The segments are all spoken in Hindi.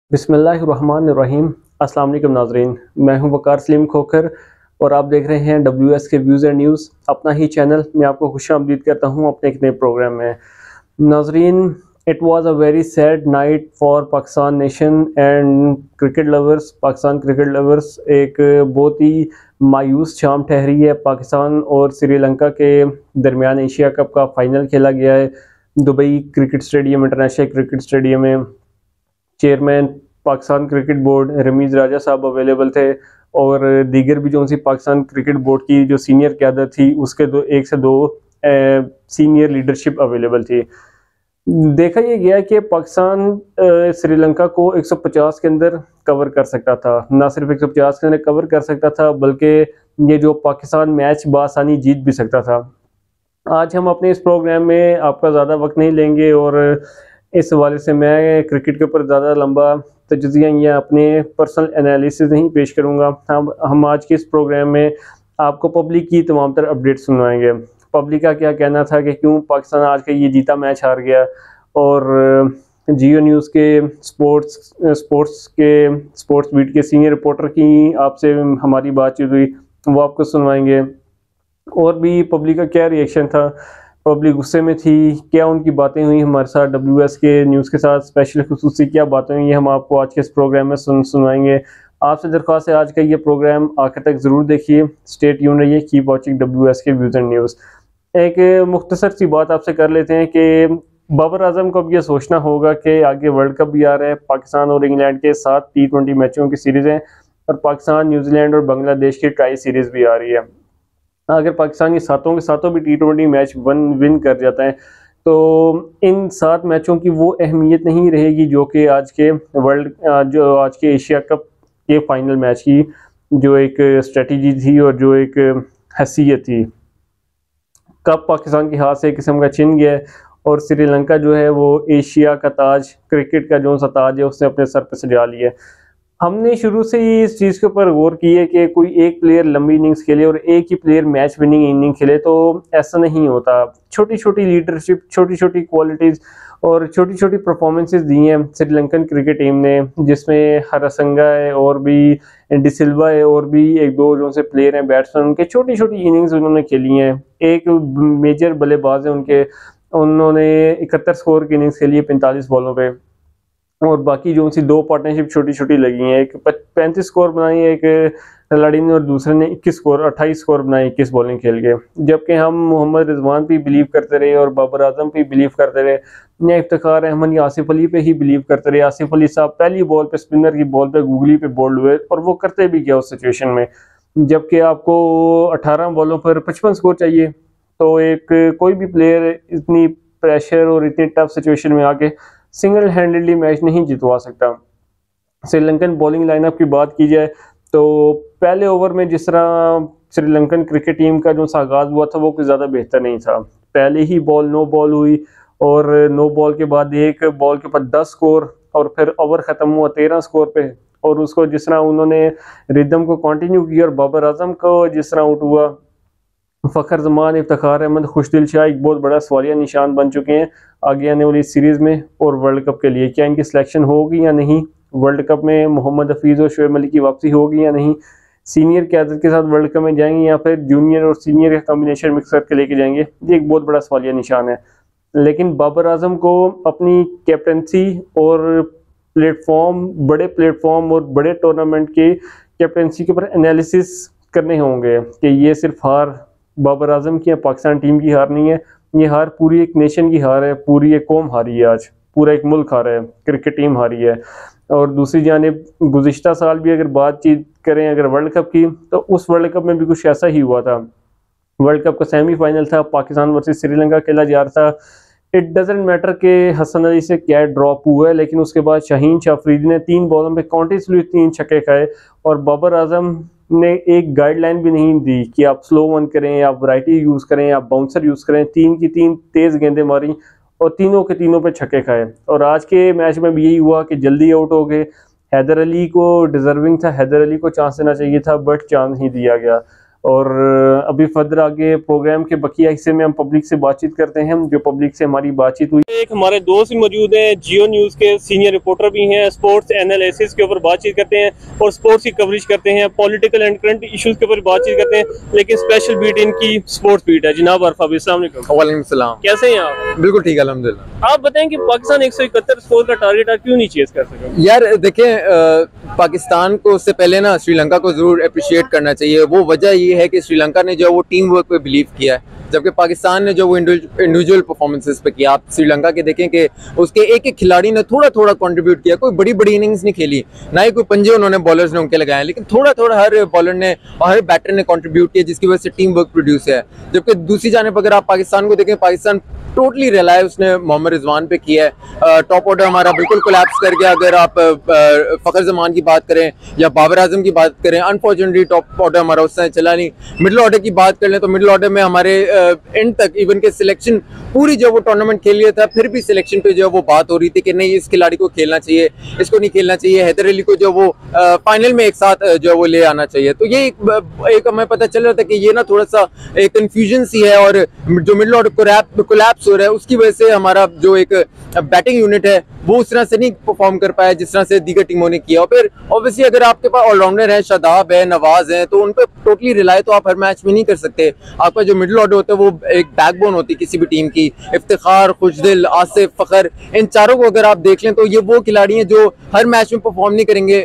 बिस्मिल्लाहिर्रहमानिर्रहीम। अस्सलाम वालेकुम नाज़रीन, मैं हूं वकार सलीम खोखर और आप देख रहे हैं WS के व्यूज़ एंड न्यूज़, अपना ही चैनल। मैं आपको खुशामदीद करता हूं अपने एक नए प्रोग्राम में। नाज़रीन, it was a very sad night for Pakistan nation and cricket lovers. Pakistan cricket lovers एक बहुत ही मायूस शाम ठहरी है। पाकिस्तान और श्रीलंका के दरमियान एशिया कप का फाइनल खेला गया है Dubai cricket stadium, international cricket stadium में। Chairman Pakistan cricket board Rameez Raja साहब अवेलेबल थे और दीगर भी जो सी पाकिस्तान क्रिकेट बोर्ड की जो सीनियर क़यादत थी उसके एक से दो सीनियर लीडरशिप अवेलेबल थी। देखा ये गया कि पाकिस्तान श्रीलंका को 150 के अंदर कवर कर सकता था। ना सिर्फ 150 के अंदर कवर कर सकता था बल्कि ये जो पाकिस्तान मैच बासानी जीत भी सकता था। आज हम अपने इस प्रोग्राम में आपका ज़्यादा वक्त नहीं लेंगे और इस हवाले से मैं क्रिकेट के ऊपर ज़्यादा लंबा तजज़िया या अपने पर्सनल एनालिसिस नहीं पेश करूँगा। हम आज के इस प्रोग्राम में आपको पब्लिक की तमाम तरह अपडेट सुनवाएंगे। पब्लिक का क्या कहना था कि क्यों पाकिस्तान आज का ये जीता मैच हार गया, और जियो न्यूज़ के स्पोर्ट्स बीट के सीनियर रिपोर्टर की आपसे हमारी बातचीत हुई, वो आपको सुनवाएंगे। और भी पब्लिक का क्या रिएक्शन था, पब्लिक गुस्से में थी, क्या उनकी बातें हुई हमारे साथ WS के न्यूज़ के साथ, स्पेशल खुसूसी क्या बातें हुई, हम आपको आज के इस प्रोग्राम में सुनाएंगे। आपसे दरख्वास्त है आज का ये प्रोग्राम आखिर तक ज़रूर देखिए, स्टे ट्यून रहिए, कीप वॉचिंग WS के व्यूज़ एंड न्यूज़। एक मुख्तसर सी बात आपसे कर लेते हैं कि बाबर आजम को अब ये सोचना होगा कि आगे वर्ल्ड कप भी आ रहा है। पाकिस्तान और इंग्लैंड के 7 T20 मैचों की सीरीज़ हैं और पाकिस्तान, न्यूजीलैंड और बांग्लादेश की ट्राई सीरीज़ भी आ रही है। अगर पाकिस्तान ये सातों के सातों भी T20 मैच विन कर जाता है तो इन 7 मैचों की वो अहमियत नहीं रहेगी जो कि आज के एशिया कप के फाइनल मैच की जो एक स्ट्रेटजी थी और जो एक हैसियत थी। कप पाकिस्तान के हाथ से एक किस्म का छिन गया है और श्रीलंका जो है वो एशिया का ताज, क्रिकेट का जो सा ताज है उसने अपने सर पर सजा लिया है। हमने शुरू से ही इस चीज़ के ऊपर गौर की है कि कोई एक प्लेयर लंबी इनिंग्स खेले और एक ही प्लेयर मैच विनिंग इनिंग खेले तो ऐसा नहीं होता। छोटी छोटी लीडरशिप, छोटी छोटी क्वालिटीज़ और छोटी छोटी परफॉर्मेंसेस दी हैं श्रीलंकन क्रिकेट टीम ने, जिसमें हरसंगा है और भी डिसिल्वा है और भी एक दो जो से प्लेयर हैं बैट्समैन, उनके छोटी छोटी इनिंग्स उन्होंने खेली हैं। एक मेजर बल्लेबाज है उन्होंने 71 स्कोर की इनिंग्स खेली है 45 बॉलों पे, और बाकी जो सी 2 पार्टनरशिप छोटी छोटी लगी हैं। एक 35 स्कोर बनाई है एक खिलाड़ी ने और दूसरे ने 28 स्कोर बनाए 21 बॉलिंग खेल के। जबकि हम मोहम्मद रिजवान पे बिलीव करते रहे और बाबर आजम पे बिलीव करते रहे, या इफ्तिखार अहमद या आसिफ अली पे ही बिलीव करते रहे। आसिफ अली साहब पहली बॉल पे स्पिनर की बॉल पे गूगली पे बोल्ड हुए और वो करते भी क्या उस सिचुएशन में, जबकि आपको 18 बॉलों पर 55 स्कोर चाहिए। तो एक कोई भी प्लेयर इतनी प्रेशर और इतनी टफ सिचुएशन में आके सिंगल हैंडेडली मैच नहीं जितवा सकता। श्रीलंकन बॉलिंग लाइनअप की बात की जाए तो पहले ओवर में जिस तरह श्रीलंकन क्रिकेट टीम का जो आगाज़ हुआ था वो कुछ ज़्यादा बेहतर नहीं था। पहले ही नो बॉल हुई और नो बॉल के बाद एक बॉल के ऊपर 10 स्कोर और फिर ओवर ख़त्म हुआ 13 स्कोर पे, और उसको जिस तरह उन्होंने रिदम को कंटिन्यू किया और बाबर आजम को जिस तरह आउट हुआ, फ़खर जमान, इफ्तिखार अहमद, खुशदिल शाह एक बहुत बड़ा सवालिया निशान बन चुके हैं आगे आने वाली सीरीज़ में और वर्ल्ड कप के लिए। क्या इनकी सिलेक्शन होगी या नहीं, वर्ल्ड कप में मोहम्मद हफीज़ और शोएब मलिक की वापसी होगी या नहीं, सीनियर क़यादत के साथ वर्ल्ड कप में जाएंगे या फिर जूनियर और सीनियर का कॉम्बिनेशन मिक्स करके लेके जाएंगे, ये एक बहुत बड़ा सवालिया निशान है। लेकिन बाबर आजम को अपनी कैप्टनसी और बड़े प्लेटफॉर्म और बड़े टूर्नामेंट के कैप्टनसी के ऊपर एनालिसिस करने होंगे कि ये सिर्फ हार बाबर आजम की या पाकिस्तान टीम की हार नहीं है, ये हार पूरी एक नेशन की हार है, पूरी एक कौम हारी है, आज पूरा एक मुल्क हारा है, क्रिकेट टीम हारी है। और दूसरी जानिब गुज़िश्ता साल भी अगर बातचीत करें अगर वर्ल्ड कप की, तो उस वर्ल्ड कप में भी कुछ ऐसा ही हुआ था। वर्ल्ड कप का सेमीफाइनल था, पाकिस्तान वर्सेस श्रीलंका खेला जा रहा था। इट डजेंट मैटर कि हसन अली से क्या ड्रॉप हुआ है, लेकिन उसके बाद शाहीन शाह अफरीदी ने 3 बॉलों पे कॉन्टिन्यूसली 3 छक्के खाए और बाबर आजम ने एक गाइडलाइन भी नहीं दी कि आप स्लो वन करें, आप वैरायटी यूज़ करें, आप बाउंसर यूज़ करें। 3 की 3 तेज़ गेंदें मारी और तीनों के तीनों पे छक्के खाए। और आज के मैच में भी यही हुआ कि जल्दी आउट हो गए। हैदर अली को डिज़र्विंग था, हैदर अली को चांस देना चाहिए था बट चांस नहीं दिया गया। और अभी फर्दर आगे प्रोग्राम के बकिया हिस्से में हम पब्लिक से बातचीत करते हैं, जो पब्लिक से हमारी बातचीत हुई। एक हमारे दोस्त भी मौजूद हैं, जियो न्यूज़ के सीनियर रिपोर्टर भी हैं, स्पोर्ट्स एनालिसिस के ऊपर बातचीत करते हैं और स्पोर्ट्स की कवरेज करते हैं, पॉलिटिकल एंड करंट इश्यूज के ऊपर बातचीत करते हैं, लेकिन स्पेशल बीट इनकी स्पोर्ट्स बीट है। जनाब अरफा भाई, अस्सलाम वालेकुम। वालेकुम सलाम। कैसे हैं आप? बिल्कुल ठीक है, अल्हम्दुलिल्लाह। आप बताएं कि पाकिस्तान 171 स्कोर का टारगेट क्यों नहीं चेज कर सका? यार देखें, पाकिस्तान को उससे पहले ना श्रीलंका को जरूर अप्रिशिएट करना चाहिए। वो वजह ये है कि श्रीलंका ने जो वो टीम वर्क पे बिलीव किया है, जबकि पाकिस्तान ने जो वो इंडिविजुअल परफॉर्मेंसेस पे किया। आप श्रीलंका के देखें कि उसके एक एक खिलाड़ी ने थोड़ा थोड़ा कंट्रीब्यूट किया, कोई बड़ी बड़ी इनिंग्स नहीं खेली, ना ही कोई पंजे उन्होंने बॉलर्स ने उनके लगाए, लेकिन थोड़ा थोड़ा हर बॉलर ने और हर बैटर ने कंट्रीब्यूट किया, जिसकी वजह से टीम वर्क प्रोड्यूस है। जबकि दूसरी जानिब अगर आप पाकिस्तान को देखें, पाकिस्तान टोटली रिलाय उसने मोहम्मद रिजवान पे किया है। टॉप ऑर्डर हमारा बिल्कुल कोलैप्स कर गया। अगर आप फखर जमान की बात करें या बाबर आजम की बात करें, अनफॉर्चुनेटली टॉप ऑर्डर हमारा उस समय चला नहीं। मिडिल ऑर्डर की बात कर लें तो मिडिल ऑर्डर में हमारे एंड तक इवन के सिलेक्शन पूरी जो वो टूर्नामेंट खेल लिया था, फिर भी सिलेक्शन पे जो वो बात हो रही थी कि नहीं, इस खिलाड़ी को खेलना चाहिए, इसको नहीं खेलना चाहिए। हैदर अली को जो वो फाइनल में एक साथ जो वो ले आना चाहिए। तो ये एक हमें पता चल रहा था कि ये ना थोड़ा सा एक कंफ्यूजन सी है, और जो मिडिल ऑर्डर कोलैप्स हो रहा है उसकी वजह से हमारा जो एक बैटिंग यूनिट है वो उस तरह से नहीं परफॉर्म कर पाया जिस तरह से दीगर टीमों ने किया। और फिर ऑब्वियसली अगर आपके पास ऑलराउंडर है, शादाब है, नवाज है, तो उन पर टोटली रिलाई तो आप हर मैच में नहीं कर सकते। आपका जो मिडिल ऑर्डर होता है वो एक बैकबोन होती है किसी भी टीम की। इफ्तिखार, खुशदिल, आसिफ, फखर, इन चारों को अगर आप देख लें तो ये वो खिलाड़ी हैं जो हर मैच में परफॉर्म नहीं करेंगे,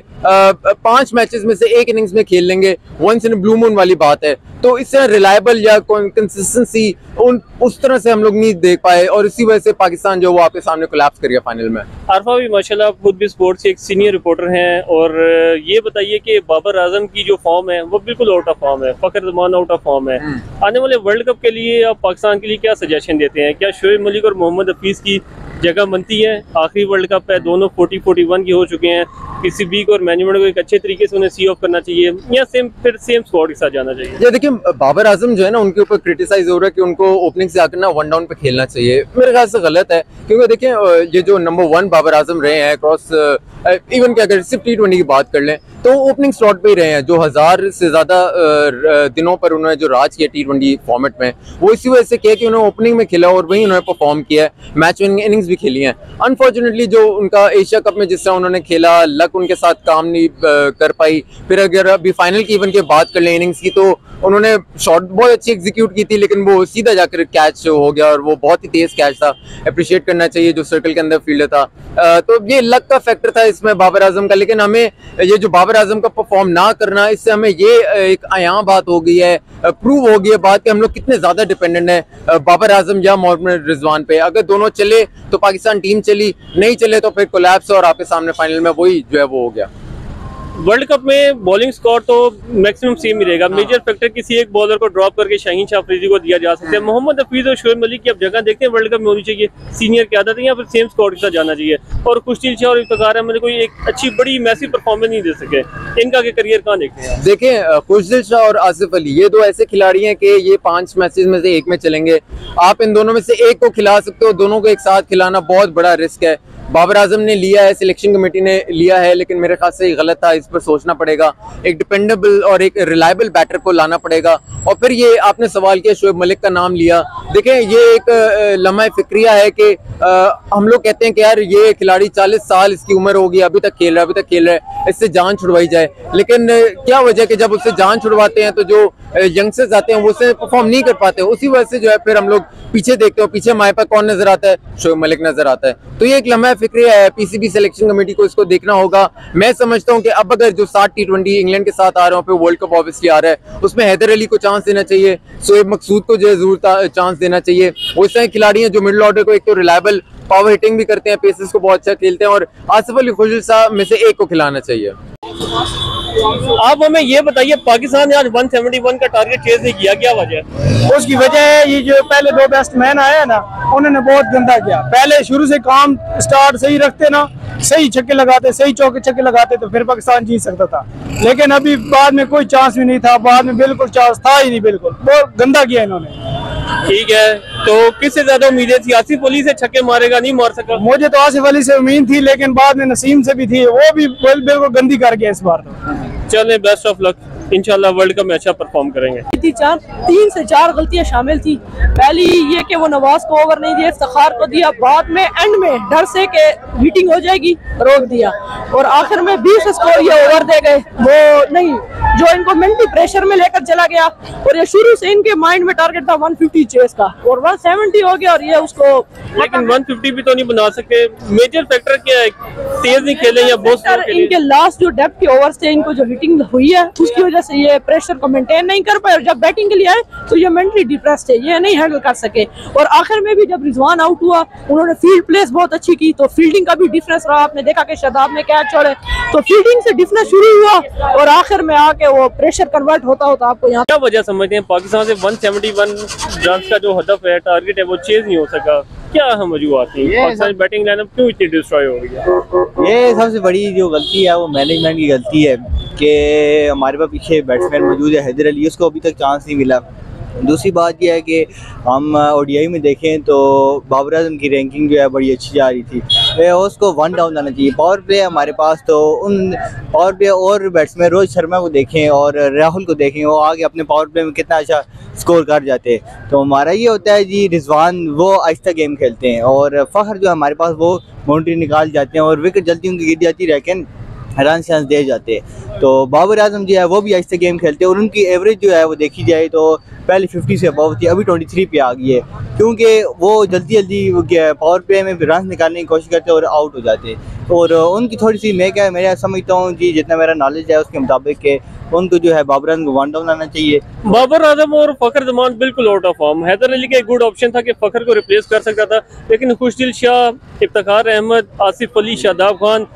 5 मैचेस में से एक इनिंग्स में खेल लेंगे, वंस इन ब्लू मून वाली बात है। तो इस तरह रिलायबल या कंसिस्टेंसी उस तरह से हम लोग नहीं देख पाए, और इसी वजह से पाकिस्तान जो वो आपके सामने कोलैप्स कर गया फाइनल में। अरफा भी माशाल्लाह खुद भी स्पोर्ट्स के एक सीनियर रिपोर्टर हैं, और ये बताइए कि बाबर आजम की जो फॉर्म है वो बिल्कुल आउट ऑफ फॉर्म है, Fakhar Zaman out of form है। आने वाले वर्ल्ड कप के लिए आप पाकिस्तान के लिए क्या सजेशन देते हैं? क्या शोएब मलिक और मोहम्मद हफीज की जगह बनती है? आखिरी वर्ल्ड कप है, दोनों 40-41 के हो चुके हैं। किसी भी को और मैनेजमेंट को एक अच्छे तरीके से उन्हें सी ऑफ करना चाहिए, या सेम स्क्वाड के साथ जाना चाहिए? ये देखिए, बाबर आजम जो है ना, उनके ऊपर क्रिटिसाइज हो रहा है कि उनको ओपनिंग से आकर ना 1 डाउन पे खेलना चाहिए। मेरे ख्याल से गलत है, क्योंकि देखिए ये जो नंबर 1 बाबर आजम रहे हैं अक्रॉस इवन कि अगर सिर्फ T20 की बात कर लें तो ओपनिंग स्लॉट पे ही रहे हैं। जो 1000 से ज्यादा दिनों पर उन्होंने जो राज किया T20 फॉर्मेट में, वो इसी वजह से किया कि उन्होंने ओपनिंग में खेला और वहीं उन्होंने परफॉर्म किया है, मैच विनिंग इनिंग्स भी खेली हैं। अनफॉर्चुनेटली जो उनका एशिया कप में जिस तरह उन्होंने खेला, लक उनके साथ काम नहीं कर पाई। फिर अगर अभी फाइनल की इवन की बात कर लें इनिंग्स की, तो उन्होंने शॉट बहुत अच्छी एग्जीक्यूट की थी, लेकिन वो सीधा जाकर कैच हो गया, और वो बहुत ही तेज कैच था। अप्रिशिएट करना चाहिए जो सर्कल के अंदर फील्डर था। तो ये लक का फैक्टर था इसमें बाबर आजम का। लेकिन हमें ये जो बाबर आजम का परफॉर्म ना करना, इससे हमें ये एक आयाम बात हो गई है, प्रूव हो गई है बात कि हम लोग कितने ज्यादा डिपेंडेंट हैं बाबर आजम या मोहम्मद रिजवान पे। अगर दोनों चले तो पाकिस्तान टीम चली, नहीं चले तो फिर कोलैप्स, और आपके सामने फाइनल में वही जो है वो हो गया। वर्ल्ड कप में बॉलिंग स्कोर तो मैक्सिमम सेम ही रहेगा। मेजर फैक्टर किसी एक बॉलर को ड्रॉप करके शाहीन शाह अफरीदी को दिया जा सकता है। मोहम्मद हफीज और शोएब मलिक की अब जगह देखते हैं वर्ल्ड कप में होनी चाहिए, सीनियर की आदत है, या फिर सेम स्कोर के साथ जाना चाहिए। और खुशदिल शाह और इफ्तिखार अहमद कोई एक अच्छी बड़ी मैसिव परफॉर्मेंस नहीं दे सके, इनका के करियर कहाँ देखते हैं? देखें, खुशदिल शाह और आसिफ अली ये दो ऐसे खिलाड़ी हैं कि ये 5 मैचेस में से एक में चलेंगे। आप इन दोनों में से एक को खिला सकते हो, दोनों को एक साथ खिलाना बहुत बड़ा रिस्क है। बाबर आजम ने लिया है, सिलेक्शन कमेटी ने लिया है, लेकिन मेरे ख्याल से ये गलत था। इस पर सोचना पड़ेगा, एक डिपेंडेबल और एक रिलायबल बैटर को लाना पड़ेगा। और फिर ये आपने सवाल किया, शोएब मलिक का नाम लिया। देखें, ये एक लम्हा फिक्रिया है कि हम लोग कहते हैं कि यार ये खिलाड़ी 40 साल इसकी उम्र होगी, अभी तक खेल रहा है, इससे जान छुड़वाई जाए। लेकिन क्या वजह कि जब उससे जान छुड़वाते हैं तो जो यंगस्टर्स आते हैं वो उससे परफॉर्म नहीं कर पाते, उसी वजह से जो है फिर हम लोग पीछे देखते हो। पीछे हमारे पास कौन नजर आता है? शोएब मलिक नजर आता है। तो ये एक लम्हा फिक्रिया है, पीसीबी सिलेक्शन कमेटी को इसको देखना होगा। मैं समझता हूँ कि अब अगर जो 7 T20 इंग्लैंड के साथ आ रहे हो, फिर वर्ल्ड कप ऑब्वियसली आ रहा है, उसमें हैदर अली को चांस देना चाहिए, शोएब मकसूद को जो है जरूर चांस देना चाहिए। वो इस तरह खिलाड़ी हैं जो मिडिल ऑर्डर को एक तो रिलायबल पावर हिटिंग भी करते हैं, पेसेस को बहुत अच्छा खेलते हैं, और आसिफ अली खुशदिल शाह में से एक को खिलाना चाहिए। आप हमें ये बताइए, पाकिस्तान ने आज 171 का टारगेट चेज नहीं किया, क्या वजह है? उसकी वजह है ये जो पहले 2 बैट्समैन आए ना, उन्होंने बहुत गंदा किया। पहले शुरू से काम स्टार्ट सही रखते ना, सही छक्के लगाते, सही चौके छक्के लगाते, तो फिर पाकिस्तान जीत सकता था। लेकिन अभी बाद में कोई चांस भी नहीं था, बाद में बिल्कुल चांस था ही नहीं, बिल्कुल बहुत गंदा किया इन्होंने। ठीक है, तो किससे ज्यादा उम्मीदें थी? आसिफ अली से छक्के मारेगा, नहीं मार सका? मुझे तो आसिफ अली से उम्मीद थी, लेकिन बाद में नसीम से भी थी, वो भी बिल्कुल गंदी कर गया इस बार। तो चले, बेस्ट ऑफ लक। इंशाल्लाह वर्ल्ड कप में अच्छा परफॉर्म करेंगे? 3 से 4 गलतियां शामिल थी। पहली ये कि वो नवाज को ओवर नहीं दिया, इफ्तिखार को दिया, बाद में एंड में डर से कि हिटिंग हो जाएगी रोक दिया, और आखिर में 20 स्कोर ये ओवर दे गए। वो नहीं जो इनको मेंटली प्रेशर में लेकर चला गया, और ये शुरू से इनके माइंड में टारगेट था 150 चेस का, और 170 हो गया, और ये उसको लेकिन 150 भी तो नहीं बना सकते। मेजर फैक्टर क्या है, तेज नहीं खेले या बहुत स्लो खेले? इनके लास्ट जो डेप्थ के ओवर्स थे, इनको जो हिटिंग हुई है उसकी वजह से ये प्रेशर को मेंटेन नहीं कर पाए, और जब बैटिंग के लिए आए तो ये मेंटली डिप्रेस थे, ये नहीं हैंडल कर सके। और आखिर में भी जब रिजवान आउट हुआ, उन्होंने फील्ड प्लेस बहुत अच्छी की, तो फील्डिंग का भी डिफरेंस रहा। आपने देखा कि शादाब ने कैच छोड़े, तो फील्डिंग से डिफरेंस शुरू हुआ, और आखिर में आके वो प्रेशर कन्वर्ट होता होता आपको यहाँ। क्या वजह समझते हैं पाकिस्तान से 171 रन का जो हदफ है, टारगेट है, वो चेज नहीं हो सका? क्या अहम वजूहत थी? पाकिस्तानी बैटिंग लाइनअप क्यों इतनी डिस्ट्रॉय हो गई? ये सबसे बड़ी जो गलती है वो मैनेजमेंट की गलती है कि हमारे पास पीछे बैट्समैन मौजूद है हैदर अली, उसको अभी तक चांस नहीं मिला। दूसरी बात यह है कि हम ओडीआई में देखें तो बाबर आजम की रैंकिंग जो है बड़ी अच्छी जा रही थी, उसको 1 डाउन आना चाहिए। पावर प्ले हमारे पास, तो उन पावर प्ले और बैट्समैन रोहित शर्मा को देखें और राहुल को देखें, वो आगे अपने पावर प्ले में कितना अच्छा स्कोर कर जाते हैं। तो हमारा ये होता है जी, रिजवान वो आहिस्ता गेम खेलते हैं, और फ़खर जो हमारे पास वो बाउंड्री निकाल जाते हैं, और विकेट जल्दी उनकी गिर जाती है, लेकिन रन चांस दे जाते हैं। तो बाबर आजम जो है वो भी आहिस्ता गेम खेलते हैं, और उनकी एवरेज जो है वो देखी जाए तो पहले 50 से अबव थी, अभी 23 पे आ गई है, क्योंकि वो जल्दी जल्दी पावर प्ले में रन निकालने की कोशिश करते हैं और आउट हो जाते हैं। और उनकी थोड़ी सी मैं समझता हूँ जी, जितना मेरा नॉलेज है उसके मुताबिक के उनको जो है बाबर आजम को 1 डाउन आना चाहिए। बाबर आजम और फखर जमान बिल्कुल out of form. Haider Ali का एक गुड ऑप्शन था कि फखर को रिप्लेस कर सकता था, लेकिन खुशदिल शाह, इफ्तिखार अहमद, आसिफ अली, शादाब खान,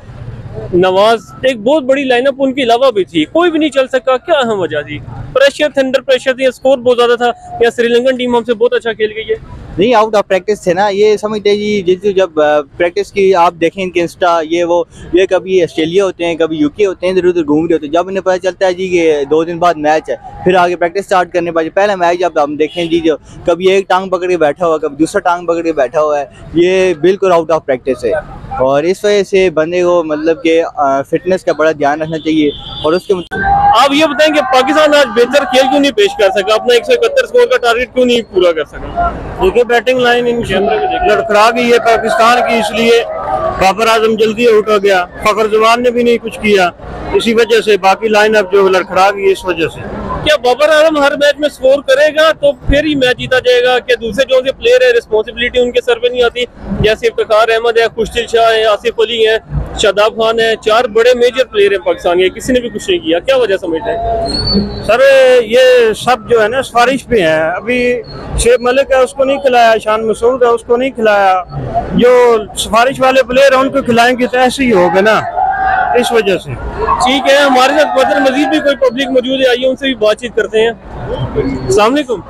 नवाज, एक बहुत बड़ी लाइनअप उनके अलावा भी थी, कोई भी नहीं चल सका। क्या अहम वजह थी? प्रेशर थे, अंडर प्रेशर थी, स्कोर बहुत ज्यादा था, या श्रीलंकन टीम हमसे बहुत अच्छा खेल गई है? नहीं, आउट ऑफ प्रैक्टिस थे ना, ये समझते जी। जैसे जब प्रैक्टिस की आप देखें इनके इंस्टा, ये कभी ऑस्ट्रेलिया होते हैं, कभी यूके होते हैं, इधर उधर घूम रहे होते हैं। जब इन्हें पता चलता है जी कि 2 दिन बाद मैच है, फिर आगे प्रैक्टिस स्टार्ट करने पाए। पहला मैच जब हम देखें जी, जो कभी एक टांग पकड़ के बैठा हुआ, कभी दूसरा टांग पकड़ के बैठा हुआ है, ये बिल्कुल आउट ऑफ प्रैक्टिस है। और इस वजह से बंदे को मतलब कि फिटनेस का बड़ा ध्यान रखना चाहिए। और उसके आप ये बताएं कि पाकिस्तान आज बेहतर खेल क्यों नहीं पेश कर सका, अपना 171 स्कोर का टारगेट क्यों नहीं पूरा कर सका? देखिए, बैटिंग लाइन इन लड़खड़ा गई है पाकिस्तान की, इसलिए बाबर आजम जल्दी आउट हो गया, फखर जमान ने भी नहीं कुछ किया, इसी वजह से बाकी लाइन अप जो लड़खड़ा गई इस वजह से। क्या बाबर आजम हर मैच में स्कोर करेगा तो फिर ही मैच जीता जाएगा? क्या दूसरे जो से प्लेयर है रिस्पॉन्सिबिलिटी उनके सर पे नहीं आती? जैसे इफ्तिखार अहमद है, खुशदिल शाह है, आसिफ अली है, शादाब खान है, 4 बड़े मेजर प्लेयर है पाकिस्तान के, किसी ने भी कुछ नहीं किया। क्या वजह समझते हैं? सर ये सब जो है ना सिफारिश पे है। अभी शेख मलिक है, उसको नहीं खिलाया, शान मसूद है, उसको नहीं खिलाया। जो सिफारिश वाले प्लेयर है उनको खिलाएंगे तो ऐसे ही होगा ना, इस वजह से। ठीक है, हमारे साथ बदर मजीद भी कोई पब्लिक मौजूद है, आइए उनसे भी बातचीत करते हैं। अस्सलाम वालेकुम।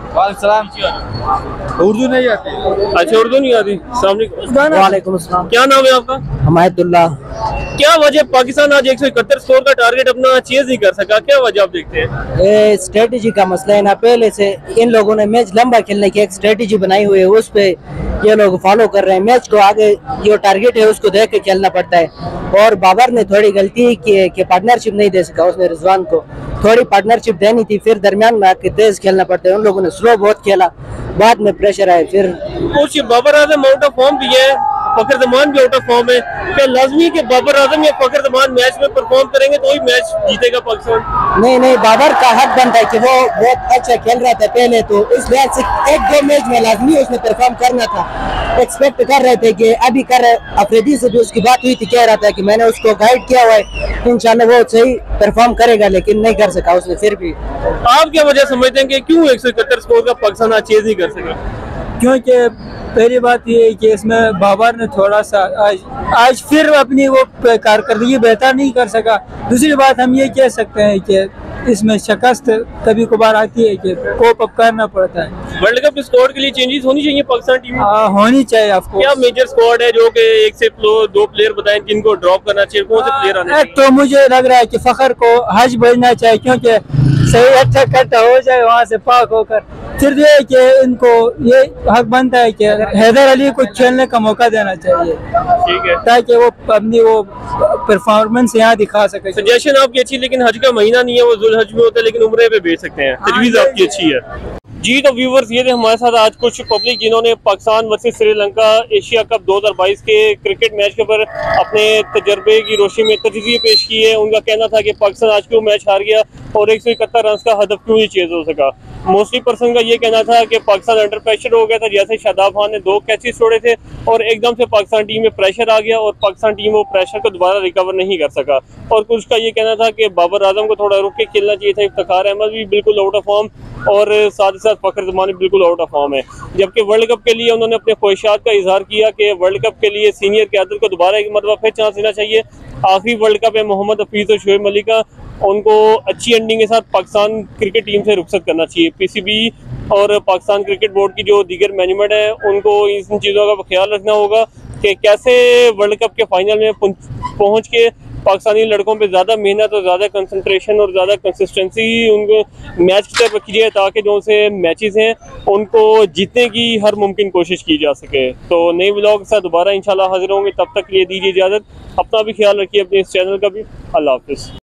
उर्दू नहीं आती? अच्छा, उर्दू नहीं आती। वालेकुम अस्सलाम। क्या नाम है आपका? हमायतुल्लाह। क्या वजह पाकिस्तान आज 171 स्कोर का टारगेट अपना चेज नहीं कर सका? क्या वजह आप देखते हैं? ये स्ट्रेटेजी का मसला है ना, पहले से इन लोगों ने मैच लंबा खेलने की एक स्ट्रेटेजी बनाई हुई है, उस पे ये लोग फॉलो कर रहे हैं। मैच को आगे जो टारगेट है उसको देख के खेलना पड़ता है। और बाबर ने थोड़ी गलती की कि पार्टनरशिप नहीं दे सका, उसने रिजवान को थोड़ी पार्टनरशिप देनी थी, फिर दरमियान में आके तेज खेलना पड़ता है। उन लोगों ने स्लो बहुत खेला, बाद में प्रेशर आए। फिर कुछ Babar Azam out of form भी है, फखर जमान भी आउट ऑफ फॉर्म है। क्या लाजमी है कि बाबर आजम या फखर जमान मैच में परफॉर्म करेंगे तो ही मैच जीतेगा पाकिस्तान? नहीं, बाबर का हक बनता है कि वो बहुत अच्छा खेल रहा था पहले, तो इस लिहाज से 1-2 मैच में लाजमी उसने परफॉर्म करना था। एक्सपेक्ट कर रहे थे कि अभी अफरीदी से भी उसकी बात हुई थी, कह रहा था कि मैंने उसको गाइड किया हुआ है, इंशाल्लाह वो सही परफॉर्म करेगा, लेकिन नहीं कर सका उसने। फिर भी आप क्या वजह समझते हैं कि क्यों 171 स्कोर का पाकिस्तान आज चेज नहीं कर सका? क्योंकि पहली बात ये है कि इसमें बाबर ने थोड़ा सा आज फिर अपनी वो कारकर्दगी बेहतर नहीं कर सका। दूसरी बात हम ये कह सकते हैं कि इसमें शिकस्त कभी कभार आती है कि कोप अप करना पड़ता है। वर्ल्ड कप स्क्वाड के लिए चेंजेस होनी चाहिए पाकिस्तान टीम में? होनी चाहिए आपको। क्या मेजर स्क्वाड है जो कि एक से दो प्लेयर बताएं जिनको ड्रॉप करना चाहिए, कौन से प्लेयर आने चाहिए? तो मुझे लग रहा है कि फखर को हज भेजना चाहिए, क्योंकि सही अच्छा इकट्ठा हो जाए वहाँ से पाक होकर, फिर ये कि इनको ये हक बनता है कि हैदर अली को खेलने का मौका देना चाहिए, ठीक है, ताकि वो अपनी वो परफॉर्मेंस यहाँ दिखा सके। सजेशन आपकी अच्छी, लेकिन हज का महीना नहीं है, वो जुल हज में होता है, लेकिन उम्रे पे भेज सकते हैं, तजवीज़ आपकी अच्छी है जी। तो व्यूवर्स, ये थे हमारे साथ आज कुछ पब्लिक जिन्होंने Pakistan versus Sri Lanka Asia cup 2022 के क्रिकेट मैच के ऊपर अपने तजर्बे की रोशनी में तजज़िये पेश की है। उनका कहना था कि पाकिस्तान आज क्यों मैच हार गया और 171 रन का हदफ क्यों ही चेज हो सका। मोस्टली पर्सन का ये कहना था कि पाकिस्तान अंडर प्रेशर हो गया था, जैसे शादाब खान ने 2 कैचेस छोड़े थे और एकदम से पाकिस्तान टीम में प्रेशर आ गया और पाकिस्तान टीम वो प्रेशर को दोबारा रिकवर नहीं कर सका। और कुछ का ये कहना था कि बाबर आजम को थोड़ा रुक के खेलना चाहिए था, इफ्तिखार अहमद भी बिल्कुल आउट ऑफ फॉर्म और साथ ही साथ फखर जमान बिल्कुल आउट ऑफ फॉर्म है। जबकि वर्ल्ड कप के लिए उन्होंने अपने ख्वाहिशात का इजहार किया कि वर्ल्ड कप के लिए सीनियर क़यादत को दोबारा एक मरतबा फिर चांस देना चाहिए। आखिरी वर्ल्ड कप है मोहम्मद हफीज़ और शोएब मलिक का, उनको अच्छी एंडिंग के साथ पाकिस्तान क्रिकेट टीम से रुखसत करना चाहिए। पीसीबी और पाकिस्तान क्रिकेट बोर्ड की जो दीगर मैनेजमेंट है उनको इन चीज़ों का ख्याल रखना होगा कि कैसे वर्ल्ड कप के फाइनल में पहुँच के पाकिस्तानी लड़कों पे ज़्यादा मेहनत और ज़्यादा कंसंट्रेशन और ज़्यादा कंसिस्टेंसी उनको मैच की तरफ रखी जाए, ताकि जो से मैचेस हैं उनको जीतने की हर मुमकिन कोशिश की जा सके। तो नए व्लॉग के साथ दोबारा इंशाल्लाह हाजिर होंगे, तब तक के लिए दीजिए इजाज़त। अपना भी ख्याल रखिए, अपने इस चैनल का भी। अल्लाह हाफिज़।